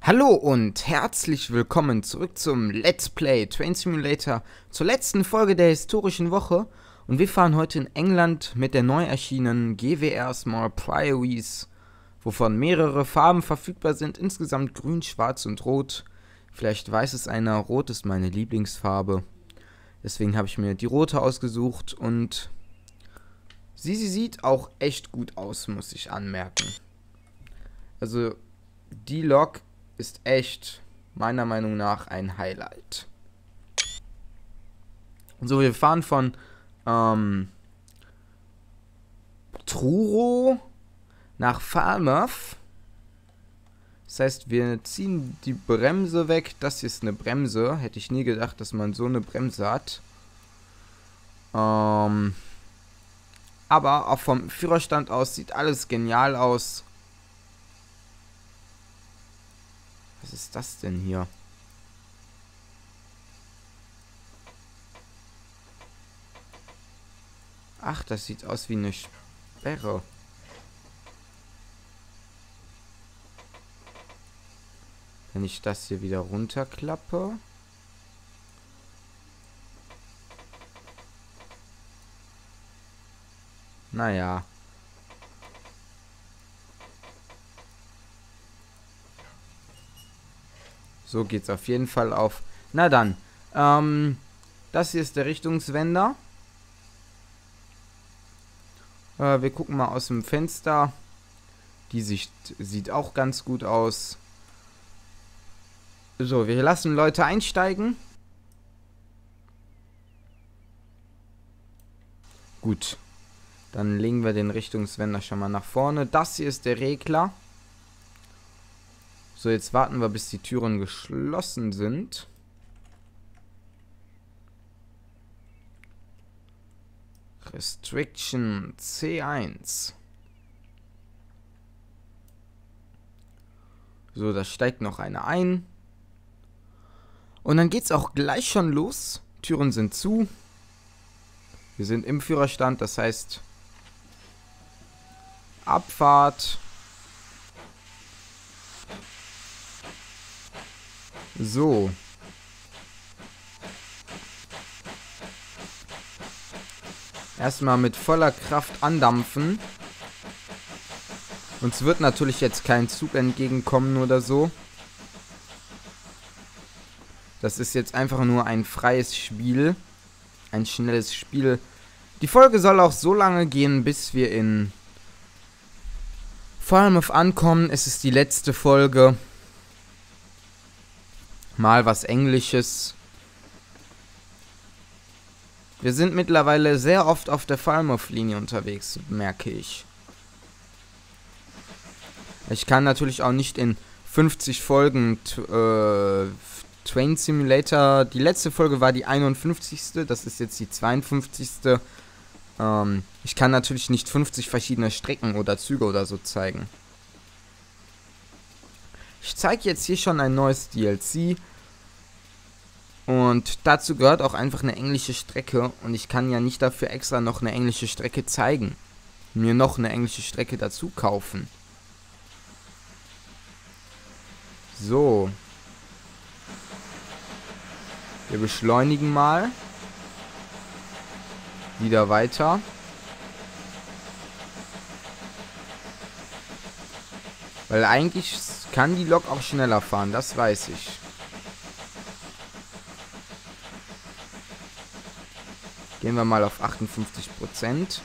Hallo und herzlich willkommen zurück zum Let's Play Train Simulator, zur letzten Folge der historischen Woche. Und wir fahren heute in England mit der neu erschienenen GWR Small Priories, wovon mehrere Farben verfügbar sind, insgesamt grün, schwarz und rot. Vielleicht weiß es einer, rot ist meine Lieblingsfarbe. Deswegen habe ich mir die rote ausgesucht und sie sieht auch echt gut aus, muss ich anmerken. Also die Lok ist echt, meiner Meinung nach, ein Highlight. So, wir fahren von Truro nach Falmouth. Das heißt, wir ziehen die Bremse weg. Das hier ist eine Bremse. Hätte ich nie gedacht, dass man so eine Bremse hat. Aber auch vom Führerstand aus sieht alles genial aus. Was ist das denn hier? Ach, das sieht aus wie eine Sperre. Wenn ich das hier wieder runterklappe. Naja. So geht's auf jeden Fall auf. Na dann. Das hier ist der Richtungswender. Wir gucken mal aus dem Fenster. Die Sicht sieht auch ganz gut aus. So, wir lassen Leute einsteigen. Gut. Dann legen wir den Richtungswender schon mal nach vorne. Das hier ist der Regler. So, jetzt warten wir, bis die Türen geschlossen sind. Restriction C1. So, da steigt noch einer ein. Und dann geht's auch gleich schon los. Türen sind zu. Wir sind im Führerstand, das heißt Abfahrt. So. Erstmal mit voller Kraft andampfen. Uns wird natürlich jetzt kein Zug entgegenkommen oder so. Das ist jetzt einfach nur ein freies Spiel. Ein schnelles Spiel. Die Folge soll auch so lange gehen, bis wir in Falmouth ankommen. Es ist die letzte Folge. Mal was Englisches. Wir sind mittlerweile sehr oft auf der Falmouth-Linie unterwegs, merke ich. Ich kann natürlich auch nicht in 50 Folgen Train Simulator. Die letzte Folge war die 51. Das ist jetzt die 52. Ich kann natürlich nicht 50 verschiedene Strecken oder Züge oder so zeigen. Ich zeige jetzt hier schon ein neues DLC. Und dazu gehört auch einfach eine englische Strecke. Und ich kann ja nicht dafür extra noch eine englische Strecke zeigen. Mir noch eine englische Strecke dazu kaufen. So. Wir beschleunigen mal. Wieder weiter. Weil eigentlich kann die Lok auch schneller fahren, das weiß ich. Gehen wir mal auf 58%.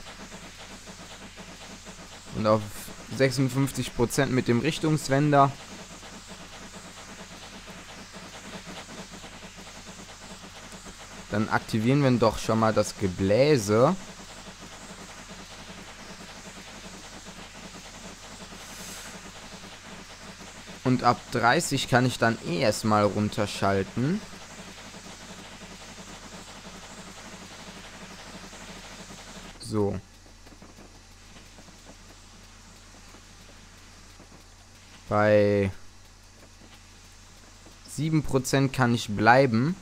Und auf 56% mit dem Richtungswender. Dann aktivieren wir doch schon mal das Gebläse. Und ab 30 kann ich dann erstmal runterschalten. So. Bei 7% kann ich bleiben.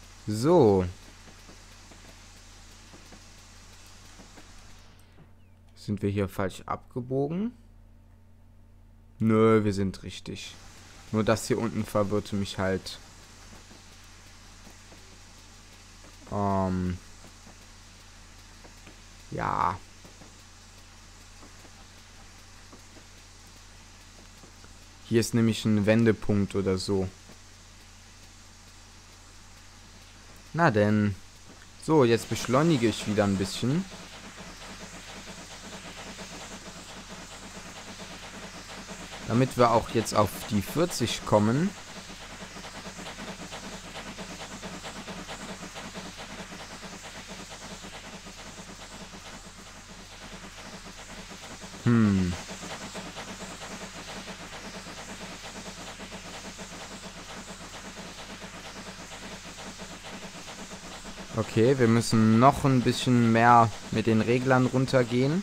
So. Sind wir hier falsch abgebogen? Nö, wir sind richtig. Nur das hier unten verwirrte mich halt. Ja. Hier ist nämlich ein Wendepunkt oder so. Na denn. So, jetzt beschleunige ich wieder ein bisschen. Damit wir auch jetzt auf die 40 kommen. Okay, wir müssen noch ein bisschen mehr mit den Reglern runtergehen.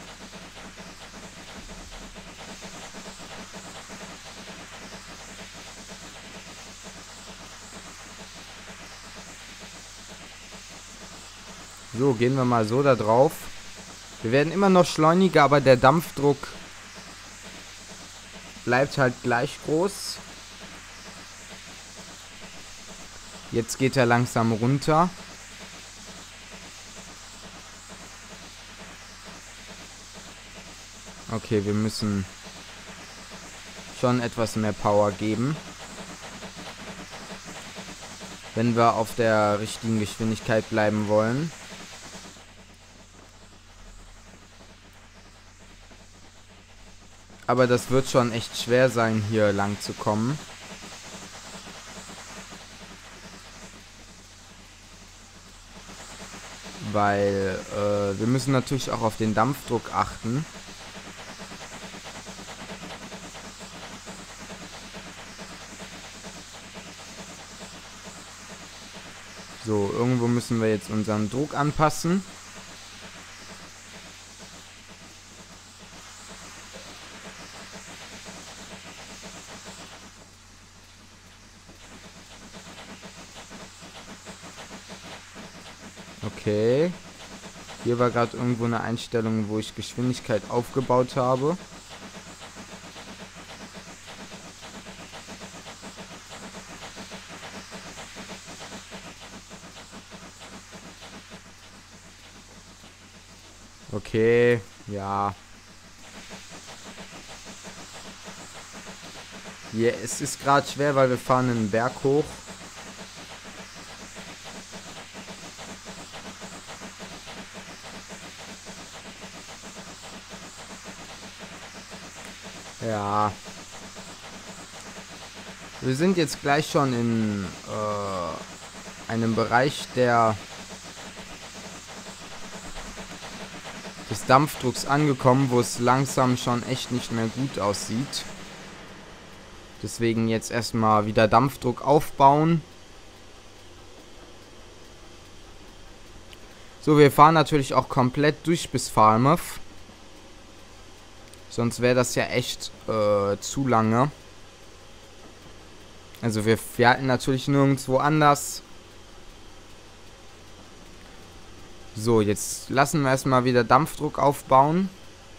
So, gehen wir mal so da drauf. Wir werden immer noch schleuniger, aber der Dampfdruck bleibt halt gleich groß. Jetzt geht er langsam runter. Okay, wir müssen schon etwas mehr Power geben, wenn wir auf der richtigen Geschwindigkeit bleiben wollen. Aber das wird schon echt schwer sein, hier lang zu kommen. Weil wir müssen natürlich auch auf den Dampfdruck achten. So, irgendwo müssen wir jetzt unseren Druck anpassen. Okay. Hier war gerade irgendwo eine Einstellung, wo ich Geschwindigkeit aufgebaut habe. Okay, ja. Hier, es ist gerade schwer, weil wir fahren einen Berg hoch. Ja. Wir sind jetzt gleich schon in einem Bereich des Dampfdrucks angekommen, wo es langsam schon echt nicht mehr gut aussieht. Deswegen jetzt erstmal wieder Dampfdruck aufbauen. So, wir fahren natürlich auch komplett durch bis Falmouth. Sonst wäre das ja echt zu lange. Also wir halten natürlich nirgendwo anders. So, jetzt lassen wir erstmal wieder Dampfdruck aufbauen.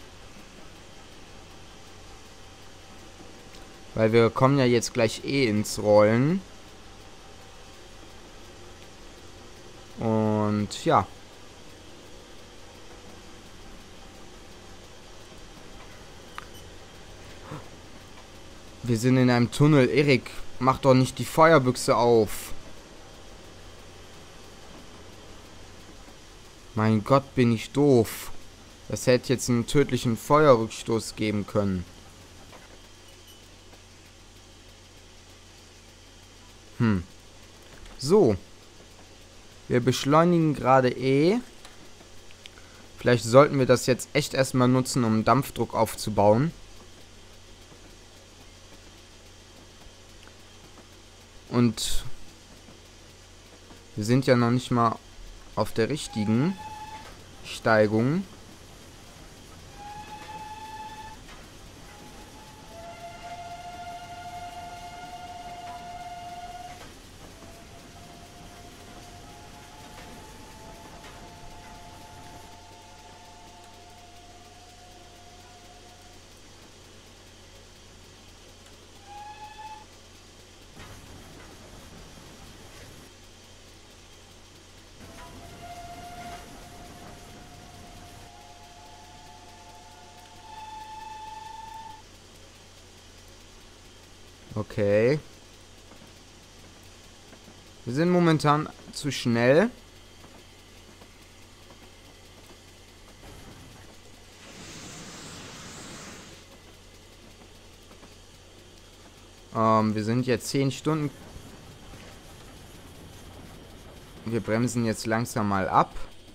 Weil wir kommen ja jetzt gleich ins Rollen. Und ja. Wir sind in einem Tunnel. Erik, mach doch nicht die Feuerbüchse auf. Mein Gott, bin ich doof. Das hätte jetzt einen tödlichen Feuerrückstoß geben können. So. Wir beschleunigen gerade Vielleicht sollten wir das jetzt echt erstmal nutzen, um Dampfdruck aufzubauen. Und wir sind ja noch nicht mal auf der richtigen Steigung. Okay. Wir sind momentan zu schnell. Wir sind jetzt 10 Stunden. Wir bremsen jetzt langsam mal ab.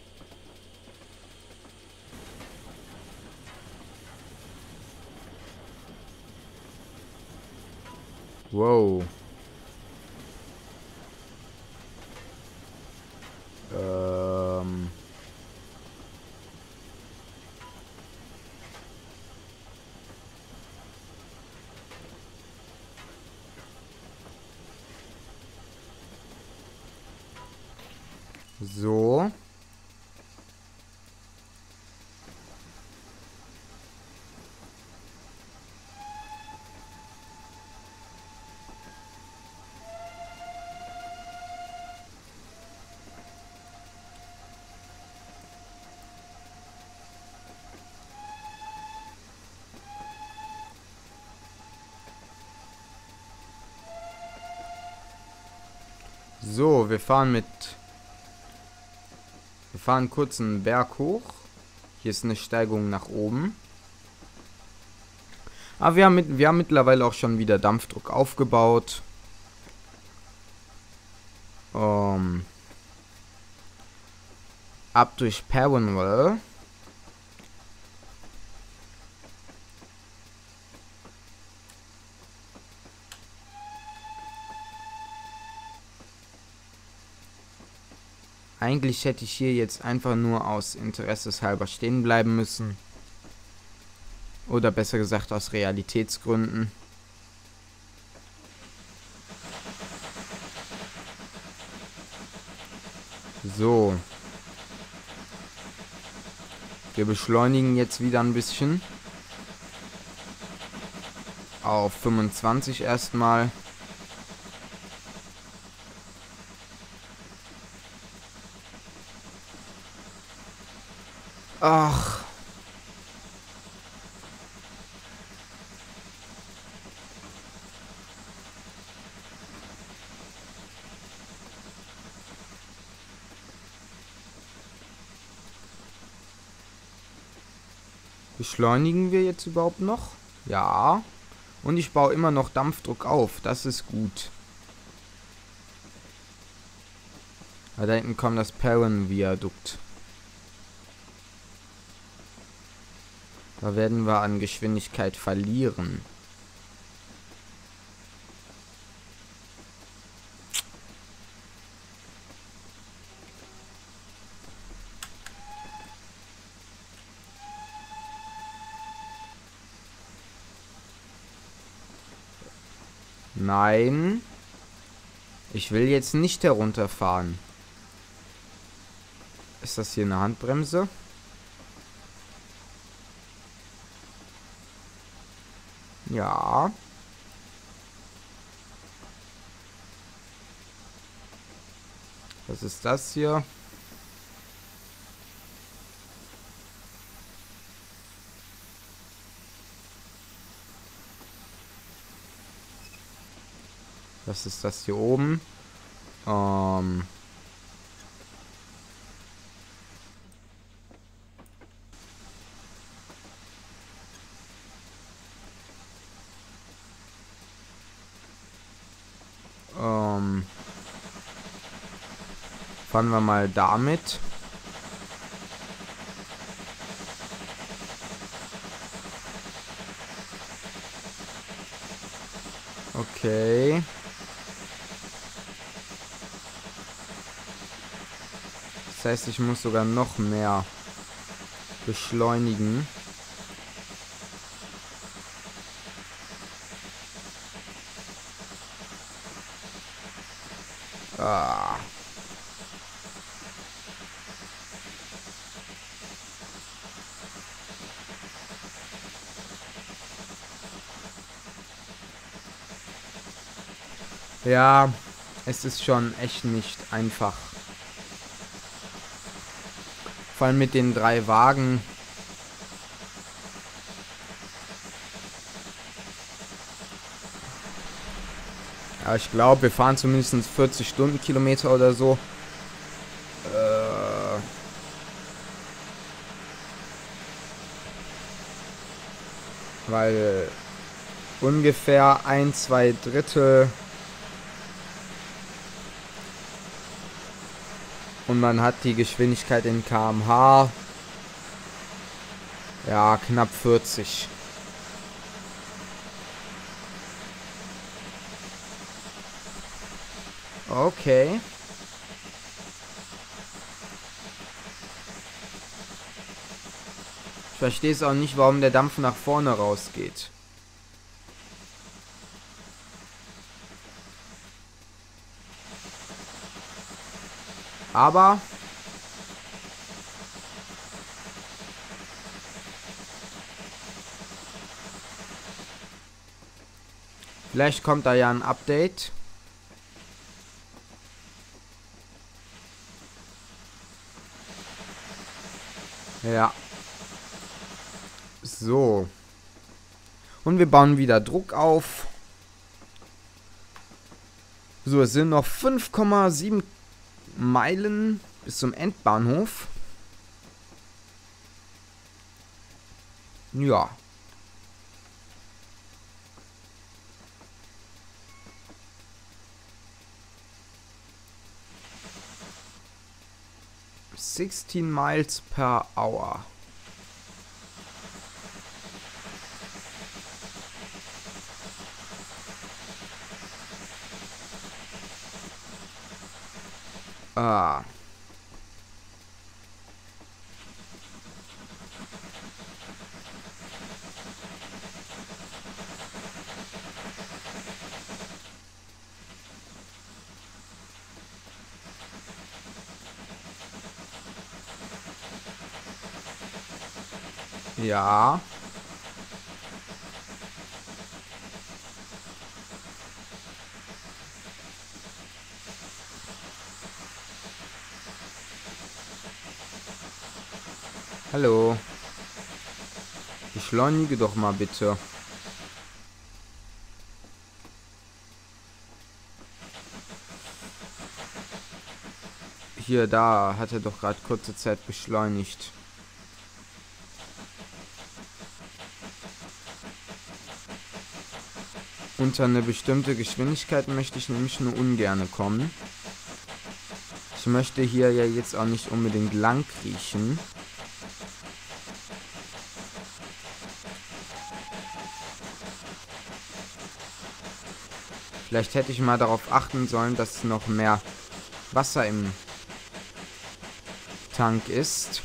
Wow. So. So, wir fahren kurz einen Berg hoch. Hier ist eine Steigung nach oben. Aber wir haben mittlerweile auch schon wieder Dampfdruck aufgebaut. Ab durch Perrinwell. Eigentlich hätte ich hier jetzt einfach nur aus Interesseshalber stehen bleiben müssen. Oder besser gesagt aus Realitätsgründen. So. Wir beschleunigen jetzt wieder ein bisschen. Auf 25 erstmal. Ach. Beschleunigen wir jetzt überhaupt noch? Ja. Und ich baue immer noch Dampfdruck auf. Das ist gut. Da hinten kommt das Perrin-Viadukt. Da werden wir an Geschwindigkeit verlieren. Nein. Ich will jetzt nicht herunterfahren. Ist das hier eine Handbremse? Ja. Was ist das hier? Was ist das hier oben? Fahren wir mal damit. Okay. Das heißt, ich muss sogar noch mehr beschleunigen. Ah. Ja, es ist schon echt nicht einfach. Vor allem mit den 3 Wagen. Ja, ich glaube, wir fahren zumindest 40 Stundenkilometer oder so. Weil ungefähr 1/2 Drittel und man hat die Geschwindigkeit in km/h. Ja, knapp 40. Okay. Ich verstehe es auch nicht, warum der Dampf nach vorne rausgeht. Aber vielleicht kommt da ja ein Update. Ja. So. Und wir bauen wieder Druck auf. So, es sind noch 5,7 Meilen bis zum Endbahnhof. Ja. ...16 miles per hour. Ah. Ja. Hallo. Beschleunige doch mal bitte. Hier, da hat er doch gerade kurze Zeit beschleunigt. Unter eine bestimmte Geschwindigkeit möchte ich nämlich nur ungerne kommen. Ich möchte hier ja jetzt auch nicht unbedingt lang kriechen. Vielleicht hätte ich mal darauf achten sollen, dass noch mehr Wasser im Tank ist.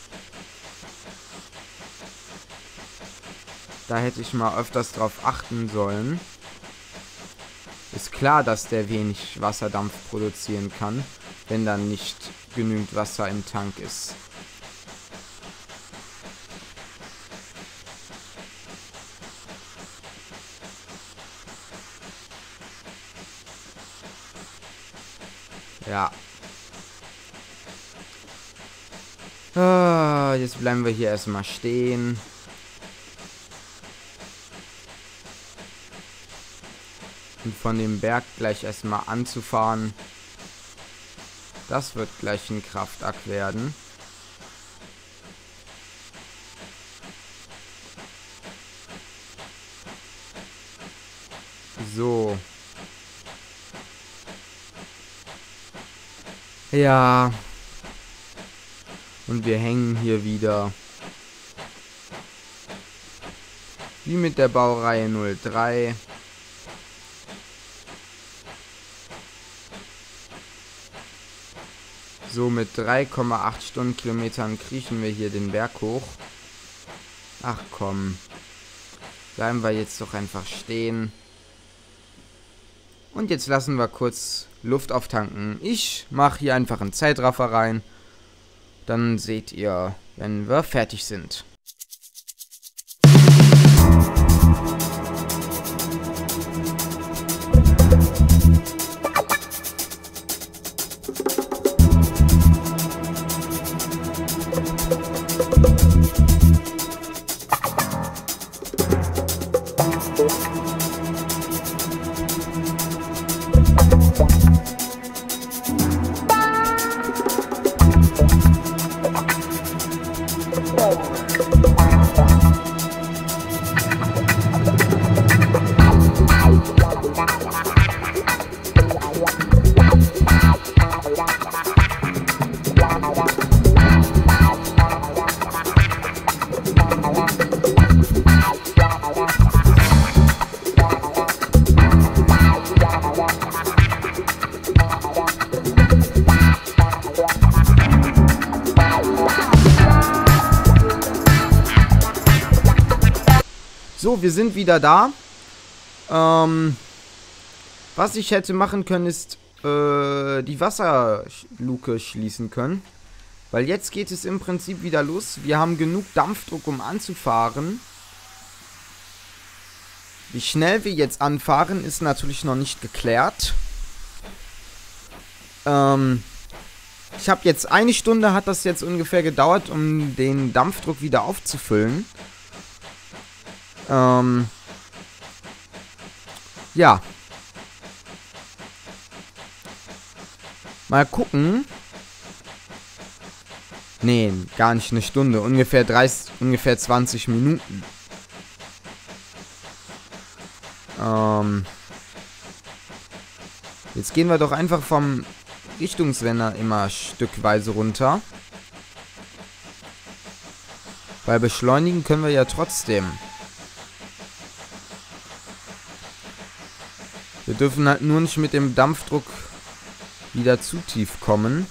Da hätte ich mal öfters drauf achten sollen. Ist klar, dass der wenig Wasserdampf produzieren kann, wenn dann nicht genügend Wasser im Tank ist. Ja. Jetzt bleiben wir hier erstmal stehen. Und von dem Berg gleich erstmal anzufahren. Das wird gleich ein Kraftakt werden. So. Ja. Und wir hängen hier wieder. Wie mit der Baureihe 03. So, mit 3,8 Stundenkilometern kriechen wir hier den Berg hoch. Ach komm. Bleiben wir jetzt doch einfach stehen. Und jetzt lassen wir kurz Luft auftanken. Ich mache hier einfach einen Zeitraffer rein. Dann seht ihr, wenn wir fertig sind. So, wir sind wieder da. Was ich hätte machen können, ist die Wasserluke schließen können. Weil jetzt geht es im Prinzip wieder los. Wir haben genug Dampfdruck, um anzufahren. Wie schnell wir jetzt anfahren, ist natürlich noch nicht geklärt. Ich habe jetzt 1 Stunde hat das jetzt ungefähr gedauert, um den Dampfdruck wieder aufzufüllen. Ja. Mal gucken. Nee, gar nicht 1 Stunde. Ungefähr 20 Minuten. Jetzt gehen wir doch einfach vom Richtungswender immer stückweise runter. Weil beschleunigen können wir ja trotzdem. Wir dürfen halt nur nicht mit dem Dampfdruck wieder zu tief kommen.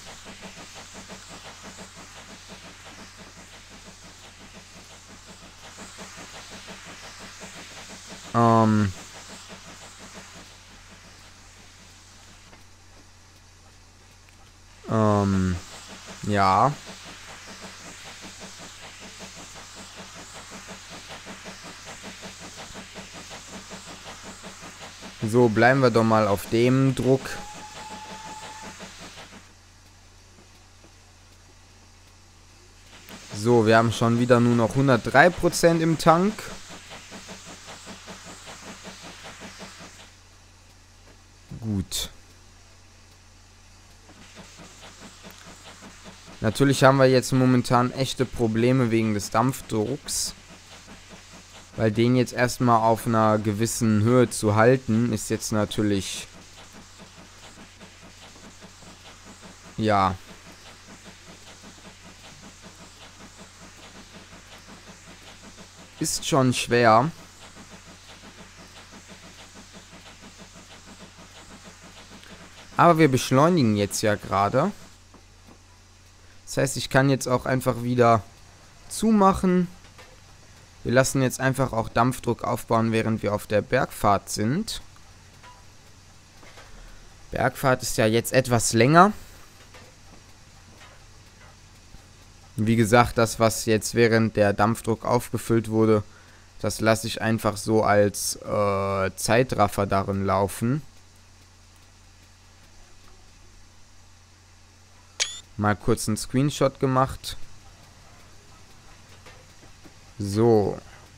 Ja. So, bleiben wir doch mal auf dem Druck. So, wir haben schon wieder nur noch 103% im Tank. Gut. Natürlich haben wir jetzt momentan echte Probleme wegen des Dampfdrucks. Weil den jetzt erstmal auf einer gewissen Höhe zu halten, ist jetzt natürlich... Ja. Ist schon schwer. Aber wir beschleunigen jetzt ja gerade. Das heißt, ich kann jetzt auch einfach wieder zumachen. Wir lassen jetzt einfach auch Dampfdruck aufbauen, während wir auf der Bergfahrt sind. Bergfahrt ist ja jetzt etwas länger. Wie gesagt, das, was jetzt während der Dampfdruck aufgefüllt wurde, das lasse ich einfach so als Zeitraffer darin laufen. Mal kurz einen Screenshot gemacht. So.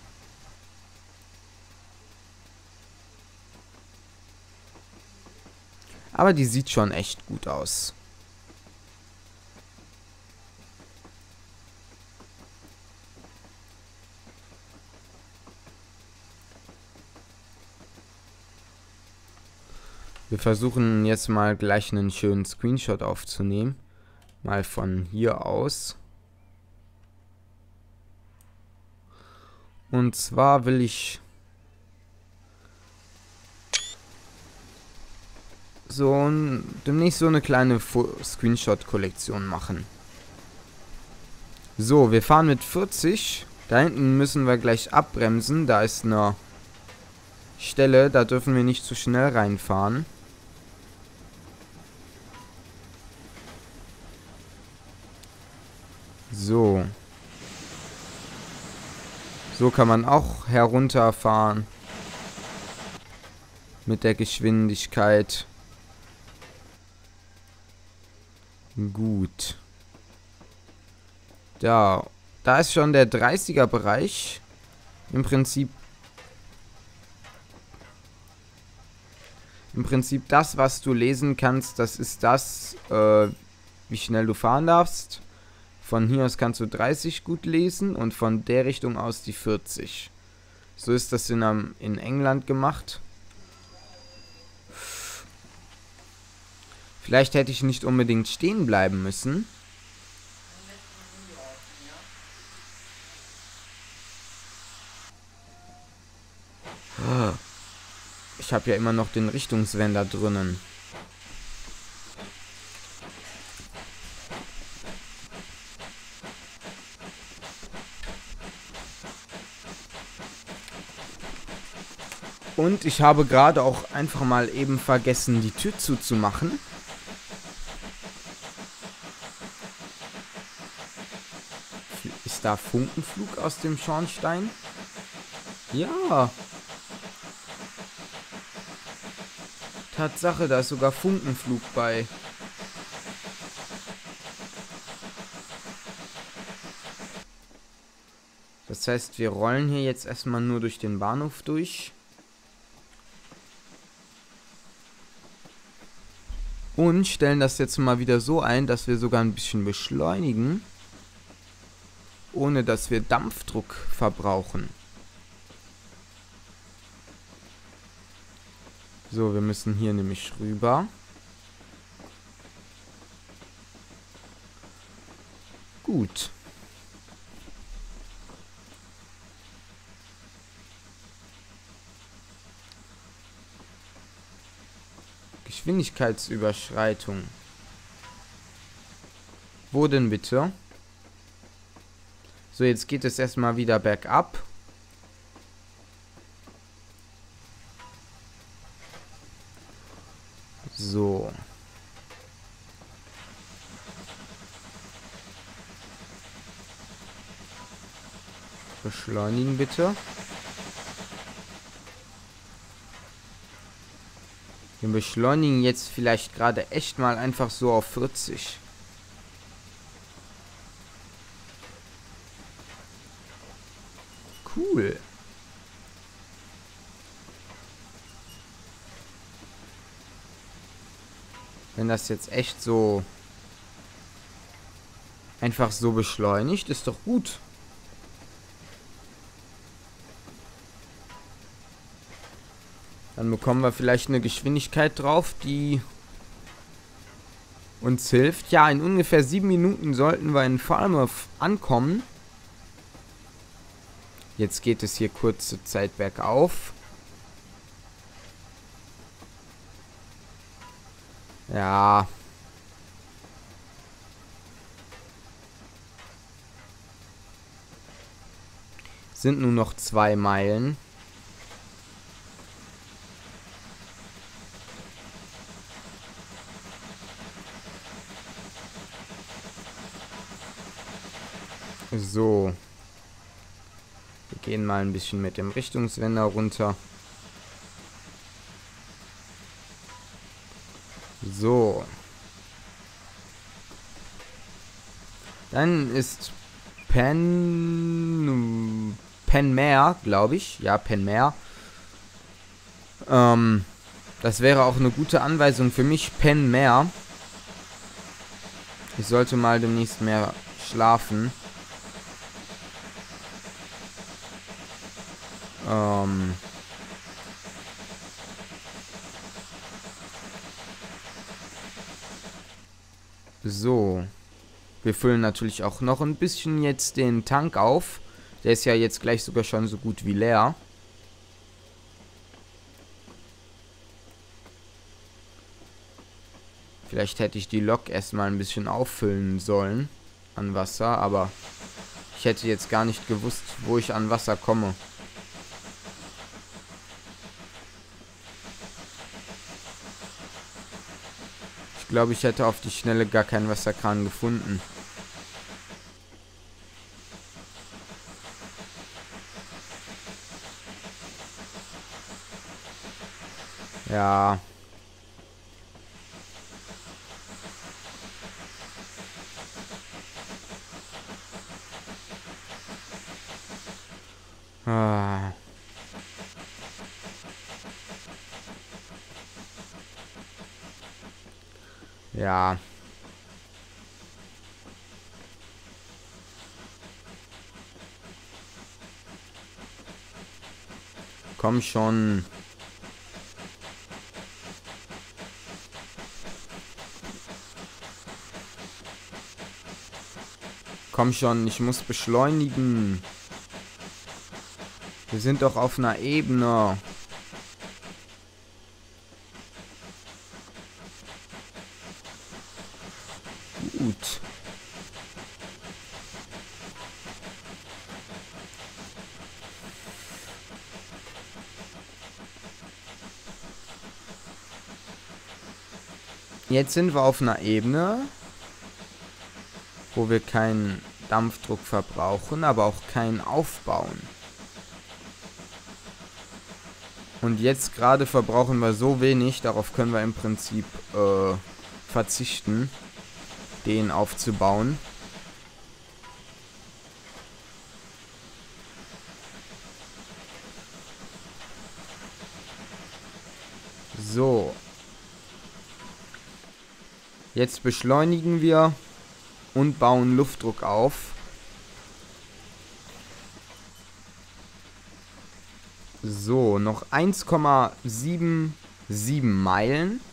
Aber die sieht schon echt gut aus. Wir versuchen jetzt mal gleich einen schönen Screenshot aufzunehmen. Mal von hier aus. Und zwar will ich demnächst so eine kleine Screenshot-Kollektion machen. So, wir fahren mit 40. Da hinten müssen wir gleich abbremsen. Da ist eine Stelle, da dürfen wir nicht zu schnell reinfahren. So. So kann man auch herunterfahren. Mit der Geschwindigkeit. Gut. Da ist schon der 30er Bereich. Im Prinzip das, was du lesen kannst, das ist das, wie schnell du fahren darfst. Von hier aus kannst du 30 gut lesen und von der Richtung aus die 40. So ist das in England gemacht. Vielleicht hätte ich nicht unbedingt stehen bleiben müssen. Ich habe ja immer noch den Richtungswender drinnen. Und ich habe gerade auch einfach mal eben vergessen, die Tür zuzumachen. Ist da Funkenflug aus dem Schornstein? Ja. Tatsache, da ist sogar Funkenflug bei. Das heißt, wir rollen hier jetzt erstmal nur durch den Bahnhof durch. Und stellen das jetzt mal wieder so ein, dass wir sogar ein bisschen beschleunigen, ohne dass wir Dampfdruck verbrauchen. So, wir müssen hier nämlich rüber. Gut. Geschwindigkeitsüberschreitung. Wo denn bitte? So, jetzt geht es erstmal wieder bergab. So. Beschleunigen bitte. Wir beschleunigen jetzt vielleicht gerade echt mal einfach so auf 40. Cool. Wenn das jetzt echt so einfach so beschleunigt, ist doch gut. Dann bekommen wir vielleicht eine Geschwindigkeit drauf, die uns hilft. Ja, in ungefähr 7 Minuten sollten wir in Falmouth ankommen. Jetzt geht es hier kurze Zeit bergauf. Ja. Sind nur noch 2 Meilen. So. Wir gehen mal ein bisschen mit dem Richtungswender runter. So. Dann ist Penmare, glaube ich. Ja, Penmare. Das wäre auch eine gute Anweisung für mich. Penmare. Ich sollte mal demnächst mehr schlafen. So. Wir füllen natürlich auch noch ein bisschen jetzt den Tank auf. Der ist ja jetzt gleich sogar schon so gut wie leer. Vielleicht hätte ich die Lok erstmal ein bisschen auffüllen sollen an Wasser, aber ich hätte jetzt gar nicht gewusst, wo ich an Wasser komme. Ich glaube, ich hätte auf die Schnelle gar keinen Wasserkran gefunden. Ja. Ah. Ja. Komm schon. Komm schon, ich muss beschleunigen. Wir sind doch auf einer Ebene. Gut. Jetzt sind wir auf einer Ebene, wo wir keinen Dampfdruck verbrauchen, aber auch keinen aufbauen. Und jetzt gerade verbrauchen wir so wenig, darauf können wir im Prinzip verzichten, den aufzubauen. So. Jetzt beschleunigen wir und bauen Luftdruck auf. So, noch 1,77 Meilen.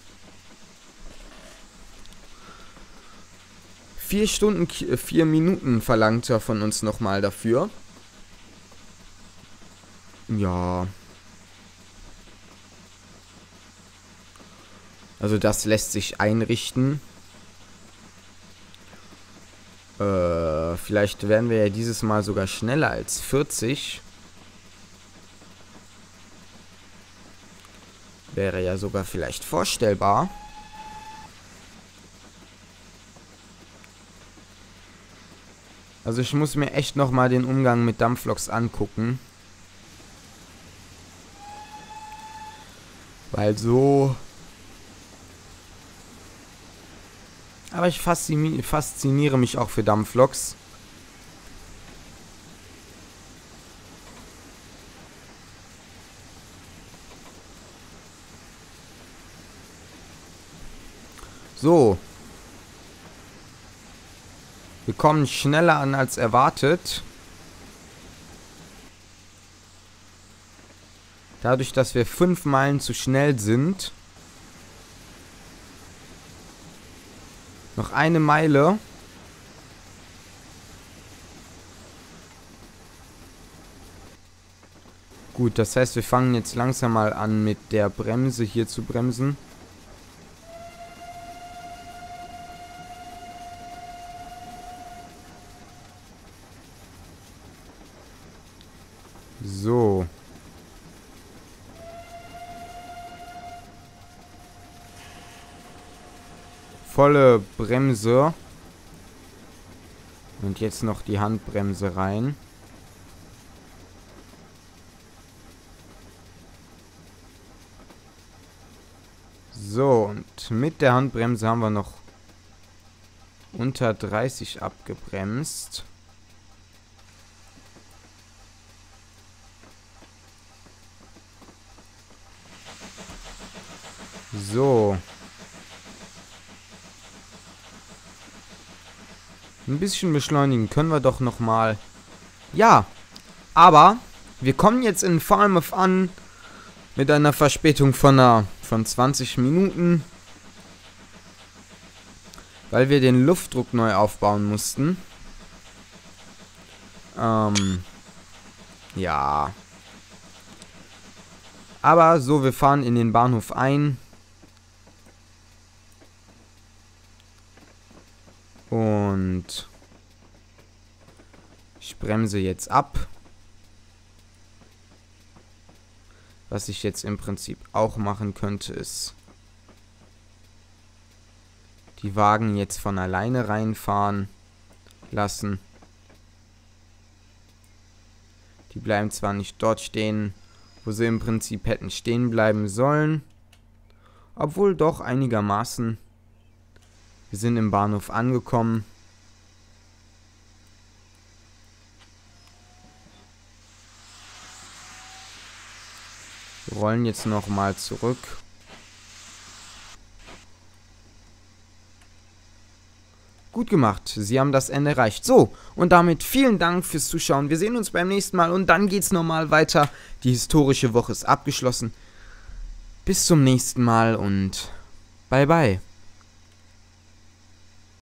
4 Stunden, 4 Minuten verlangt er von uns nochmal dafür. Ja. Also das lässt sich einrichten. Vielleicht werden wir ja dieses Mal sogar schneller als 40. Wäre ja sogar vielleicht vorstellbar. Also ich muss mir echt nochmal den Umgang mit Dampfloks angucken. Weil so... Aber ich fasziniere mich auch für Dampfloks. So. Wir kommen schneller an als erwartet. Dadurch, dass wir 5 Meilen zu schnell sind. Noch eine Meile. Gut, das heißt, wir fangen jetzt langsam mal an mit der Bremse hier zu bremsen. So. Volle Bremse. Und jetzt noch die Handbremse rein. So, und mit der Handbremse haben wir noch unter 30 abgebremst. So. Ein bisschen beschleunigen können wir doch nochmal. Ja, aber wir kommen jetzt in Falmouth an mit einer Verspätung von 20 Minuten. Weil wir den Luftdruck neu aufbauen mussten. Ja. Aber so, wir fahren in den Bahnhof ein. Und ich bremse jetzt ab. Was ich jetzt im Prinzip auch machen könnte, ist die Wagen jetzt von alleine reinfahren lassen. Die bleiben zwar nicht dort stehen, wo sie im Prinzip hätten stehen bleiben sollen, obwohl doch einigermaßen. Wir sind im Bahnhof angekommen. Wir rollen jetzt nochmal zurück. Gut gemacht, Sie haben das Ende erreicht. So, und damit vielen Dank fürs Zuschauen. Wir sehen uns beim nächsten Mal und dann geht's nochmal weiter. Die historische Woche ist abgeschlossen. Bis zum nächsten Mal und bye bye.